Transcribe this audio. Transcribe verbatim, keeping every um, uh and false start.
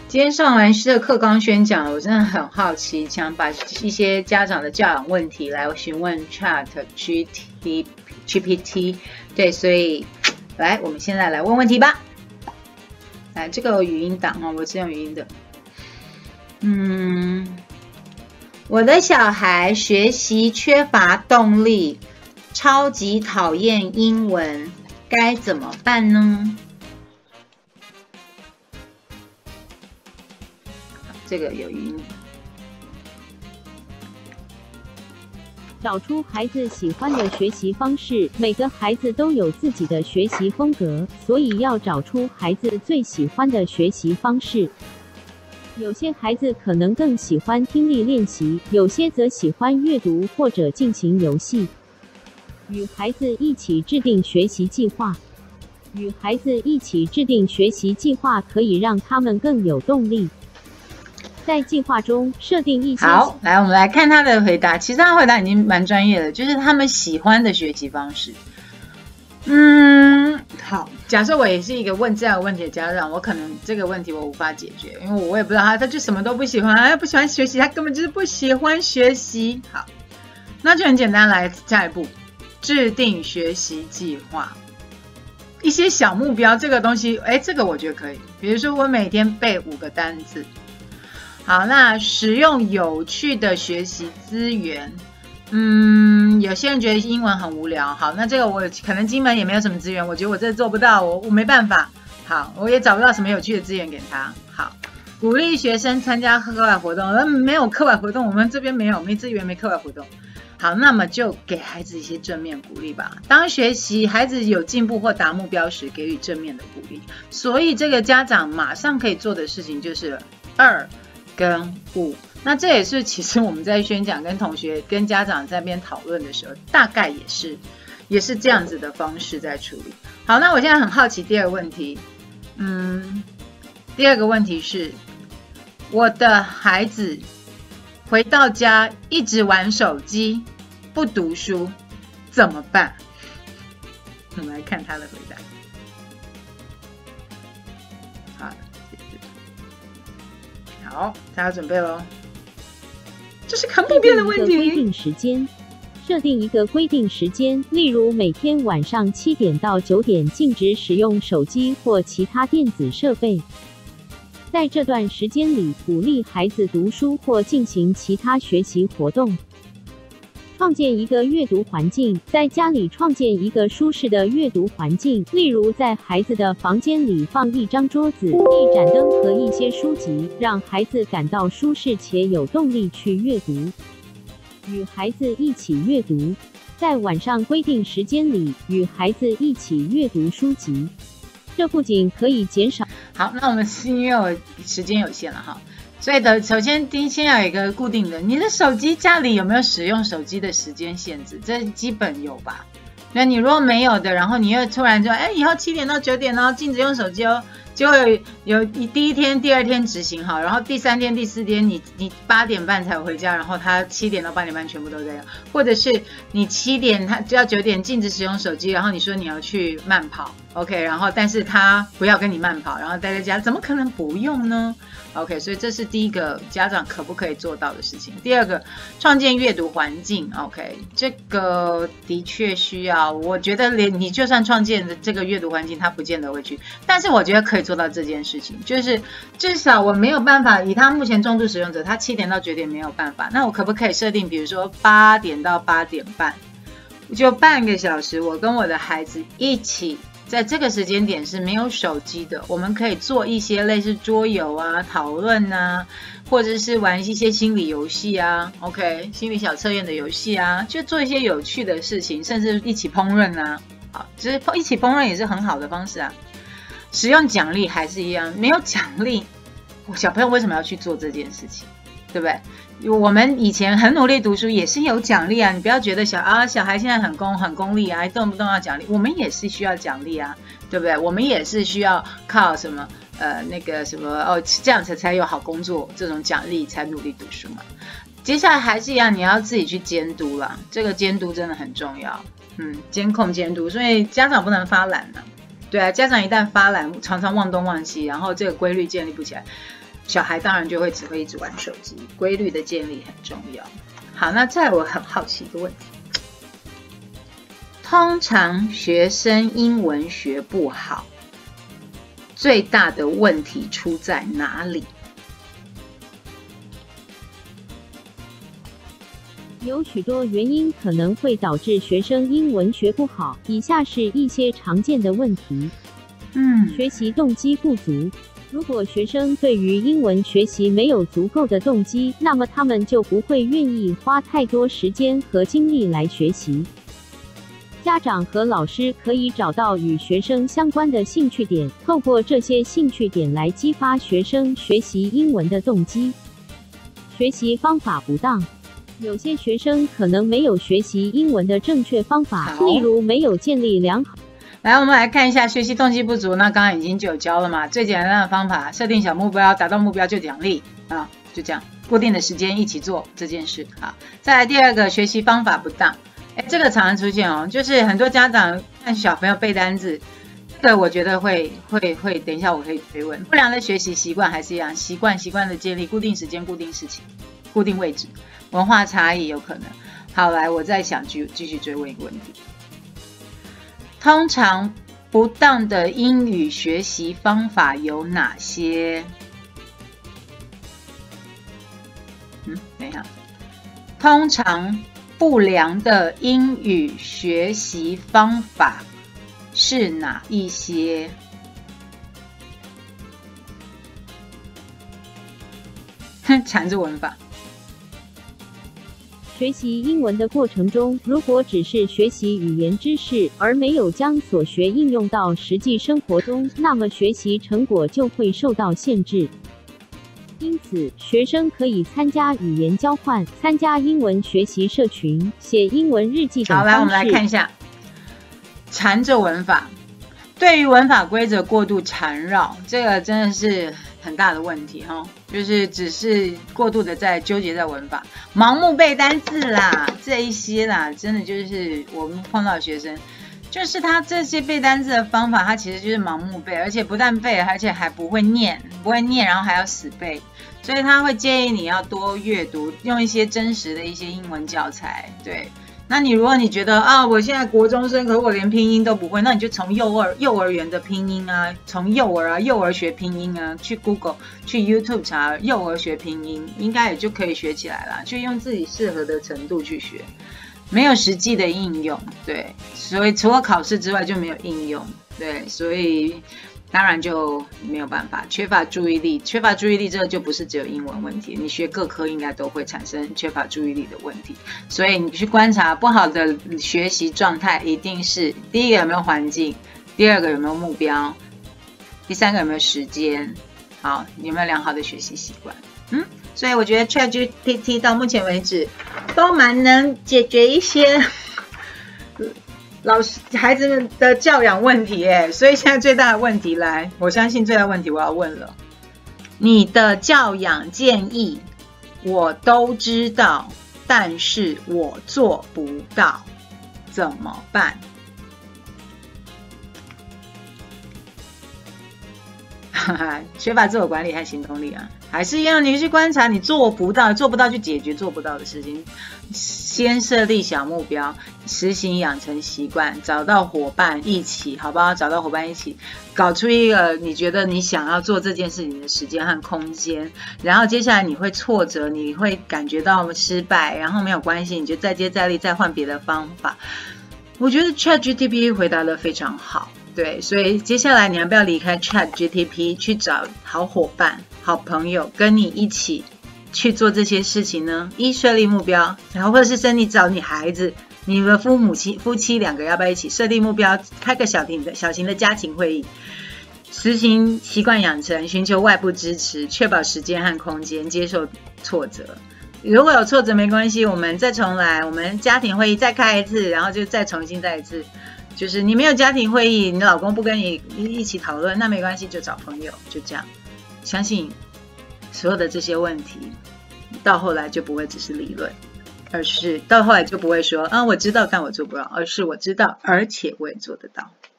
今天上完社课纲宣讲，我真的很好奇，想把一些家长的教养问题来询问 Chat G P T。对，所以来，我们现在来问问题吧。来，这个语音档哦，我是用语音的。嗯，我的小孩学习缺乏动力，超级讨厌英文，该怎么办呢？这个有语音。 找出孩子喜欢的学习方式，每个孩子都有自己的学习风格，所以要找出孩子最喜欢的学习方式。有些孩子可能更喜欢听力练习，有些则喜欢阅读或者进行游戏。与孩子一起制定学习计划。与孩子一起制定学习计划可以让他们更有动力。在计划中设定一些好，来我们来看他的回答。其实他的回答已经蛮专业了，就是他们喜欢的学习方式。嗯，好，假设我也是一个问这样的问题的家长，我可能这个问题我无法解决，因为我也不知道他，他就什么都不喜欢，他不喜欢学习，他根本就是不喜欢学习。好，那就很简单，来下一步，制定学习计划。一些小目标，这个东西，哎，这个我觉得可以。比如说，我每天背五个单字。好，那使用有趣的学习资源。嗯，有些人觉得英文很无聊。好，那这个我可能金门也没有什么资源，我觉得我这做不到，我我没办法。好，我也找不到什么有趣的资源给他。好，鼓励学生参加课外活动。嗯，没有课外活动，我们这边没有，没资源，没课外活动。好，那么就给孩子一些正面鼓励吧。当学习孩子有进步或达目标时，给予正面的鼓励。所以这个家长马上可以做的事情就是二跟五。那这也是其实我们在宣讲跟同学跟家长在那边讨论的时候，大概也是也是这样子的方式在处理。好，那我现在很好奇第二个问题。嗯，第二个问题是，我的孩子回到家一直玩手机，不读书，怎么办？我们来看他的回答。好，好，大家准备咯。这是很普遍的问题。 规定时间，设定一个规定时间，例如每天晚上七点到九点禁止使用手机或其他电子设备。在这段时间里，鼓励孩子读书或进行其他学习活动。创建一个阅读环境，在家里创建一个舒适的阅读环境，例如在孩子的房间里放一张桌子、一盏灯和一些书籍，让孩子感到舒适且有动力去阅读。与孩子一起阅读，在晚上规定时间里与孩子一起阅读书籍。这不仅可以减少。 好，那我们因为我时间有限了哈，所以的首先第一先要有一个固定的，你的手机家里有没有使用手机的时间限制？这基本有吧？那你如果没有的，然后你又突然说，哎，以后七点到九点哦，禁止用手机哦，就会有第一天、第二天执行好，然后第三天、第四天你你八点半才回家，然后他七点到八点半全部都在用，或者是你七点他就要九点禁止使用手机，然后你说你要去慢跑 ，OK， 然后但是他不要跟你慢跑，然后待在家，怎么可能不用呢？ OK， 所以这是第一个家长可不可以做到的事情。第二个，创建阅读环境 ，OK， 这个的确需要。我觉得连你就算创建的这个阅读环境，他不见得会去，但是我觉得可以做到这件事情，就是至少我没有办法，以他目前重度使用者，他七点到九点没有办法，那我可不可以设定，比如说八点到八点半，就半个小时，我跟我的孩子一起。在这个时间点是没有手机的，我们可以做一些类似桌游啊、讨论啊，或者是玩一些心理游戏啊 ，OK， 心理小测验的游戏啊，就做一些有趣的事情，甚至一起烹饪啊，好，其实一起烹饪也是很好的方式啊。使用奖励还是一样，没有奖励，小朋友为什么要去做这件事情？对不对？我们以前很努力读书也是有奖励啊，你不要觉得小啊小孩现在很功很功利啊，动不动要奖励，我们也是需要奖励啊，对不对？我们也是需要靠什么呃那个什么哦这样才才有好工作这种奖励才努力读书嘛。接下来还是一样，你要自己去监督啦，这个监督真的很重要，嗯，监控监督，所以家长不能发懒啊。对啊，家长一旦发懒，常常忘东忘西，然后这个规律建立不起来。 小孩当然就会只会一直玩手机，规律的建立很重要。好，那再来我很好奇一个问题，通常学生英文学不好，最大的问题出在哪里？ 有许多原因可能会导致学生英文学不好，以下是一些常见的问题。 嗯， 学习动机不足。如果学生对于英文学习没有足够的动机，那么他们就不会愿意花太多时间和精力来学习。家长和老师可以找到与学生相关的兴趣点，透过这些兴趣点来激发学生学习英文的动机。学习方法不当。有些学生可能没有学习英文的正确方法，例如没有建立良好。 来，我们来看一下学习动机不足。那刚刚已经就有教了嘛，最简单的方法，设定小目标，达到目标就奖励啊，就这样，固定的时间一起做这件事啊。再来第二个，学习方法不当，哎，这个常常出现哦，就是很多家长看小朋友背单字，这个我觉得会会会，等一下我可以追问。不良的学习习惯还是一样，习惯习惯的建立，固定时间、固定事情、固定位置。文化差异有可能。好，来，我再想继继续追问一个问题。通常不当的英语学习方法有哪些？嗯，等一下。通常不良的英语学习方法是哪一些？缠着文法。 学习英文的过程中，如果只是学习语言知识，而没有将所学应用到实际生活中，那么学习成果就会受到限制。因此，学生可以参加语言交换、参加英文学习社群、写英文日记等方式。 好，来，我们来看一下缠着文法。对于文法规则过度缠绕，这个真的是很大的问题哈，就是只是过度的在纠结在文法，盲目背单字啦，这一些啦，真的就是我们碰到的学生，就是他这些背单字的方法，他其实就是盲目背，而且不但背，而且还不会念，不会念，然后还要死背，所以他会建议你要多阅读，用一些真实的一些英文教材，对。那你如果你觉得啊，我现在国中生，可是我连拼音都不会，那你就从幼儿幼儿园的拼音啊，从幼儿啊幼儿学拼音啊，去 Google 去 YouTube 查幼儿学拼音，应该也就可以学起来了，就用自己适合的程度去学，没有实际的应用，对，所以除了考试之外就没有应用，对，所以当然就没有办法，缺乏注意力，缺乏注意力这个就不是只有英文问题，你学各科应该都会产生缺乏注意力的问题，所以你去观察不好的学习状态，一定是第一个有没有环境，第二个有没有目标，第三个有没有时间，好，有没有良好的学习习惯，嗯，所以我觉得 ChatGPT 到目前为止都蛮能解决一些老师孩子们的教养问题耶，所以现在最大的问题来，我相信最大的问题我要问了，你的教养建议我都知道，但是我做不到，怎么办？缺乏自我管理和行动力啊，还是一样，你去观察你做不到，做不到去解决做不到的事情，先设立小目标，实行养成习惯，找到伙伴一起，好不好？找到伙伴一起，搞出一个你觉得你想要做这件事情的时间和空间，然后接下来你会挫折，你会感觉到失败，然后没有关系，你就再接再厉，再换别的方法。我觉得 ChatGPT 回答得非常好。对，所以接下来你要不要离开 ChatGPT 去找好伙伴、好朋友，跟你一起去做这些事情呢？一，设立目标，然后或者是说你找你孩子、你的父母妻、夫妻两个要不要一起设立目标，开个小型的小型的家庭会议，实行习惯养成，寻求外部支持，确保时间和空间，接受挫折。如果有挫折没关系，我们再重来，我们家庭会议再开一次，然后就再重新再一次。就是你没有家庭会议，你老公不跟你一起讨论，那没关系，就找朋友，就这样。相信所有的这些问题，到后来就不会只是理论，而是到后来就不会说啊，我知道但我做不到，而是我知道，而且我也做得到。